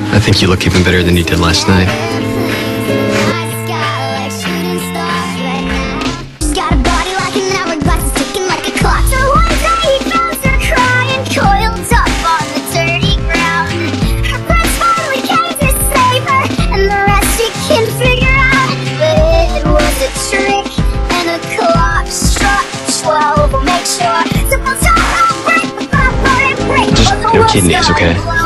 I think you look even better than you did last night. Just no kidneys, okay?